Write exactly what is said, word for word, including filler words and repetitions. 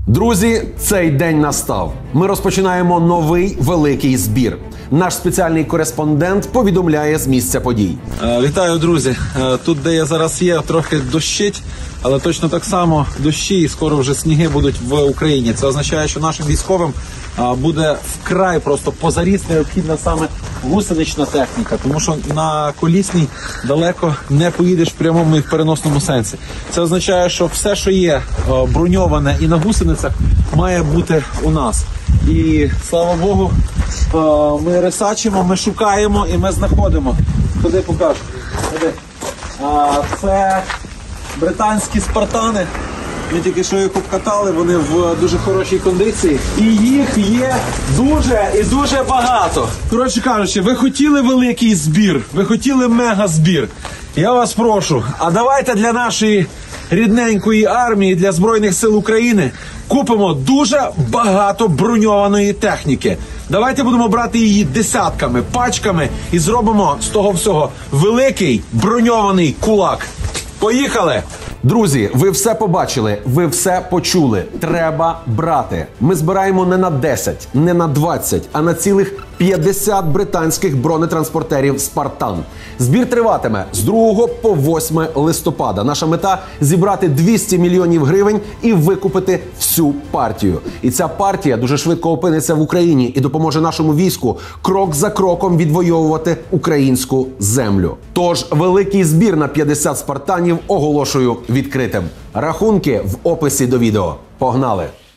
Друзі, цей день настав. Ми розпочинаємо новий великий збір. Наш спеціальний кореспондент повідомляє з місця подій. Вітаю, друзі. Тут, де я зараз є, трохи дощить, але точно так само дощі і скоро вже сніги будуть в Україні. Це означає, що нашим військовим буде вкрай просто позаріс необхідна саме гусенична техніка, тому що на колісній далеко не поїдеш в прямому і в переносному сенсі. Це означає, що все, що є броньоване і на гусеницях, має бути у нас. І, слава Богу, ми ресачимо, ми шукаємо і ми знаходимо. Ходи, покажу. Ходи. Це британські спартани. Ми тільки що їх обкатали, вони в дуже хорошій кондиції. І їх є дуже і дуже багато. Коротше кажучи, ви хотіли великий збір, ви хотіли мега-збір. Я вас прошу, а давайте для нашої рідненької армії, для Збройних сил України купимо дуже багато броньованої техніки. Давайте будемо брати її десятками, пачками і зробимо з того всього великий броньований кулак. Поїхали! Друзі, ви все побачили, ви все почули. Треба брати. Ми збираємо не на десять, не на двадцять, а на цілих п'ятдесят британських бронетранспортерів «Спартан». Збір триватиме з другого по восьме листопада. Наша мета – зібрати двісті мільйонів гривень і викупити всю партію. І ця партія дуже швидко опиниться в Україні і допоможе нашому війську крок за кроком відвоювати українську землю. Тож великий збір на п'ятдесят «Спартанів» оголошую відкритим. Рахунки в описі до відео. Погнали!